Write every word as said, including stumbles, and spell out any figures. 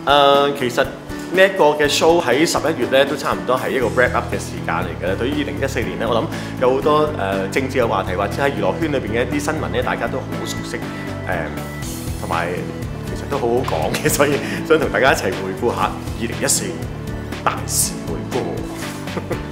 誒，其實呢一個嘅 show 喺十一月咧都差唔多係一個 wrap up 嘅時間嚟嘅。對於二零一四年咧，我諗有好多誒、呃、政治嘅話題，或者喺娛樂圈裏邊嘅一啲新聞咧，大家都好熟悉誒，同、呃、埋其實都好好講嘅，所以想同大家一齊回顧下二零一四年大事回顧。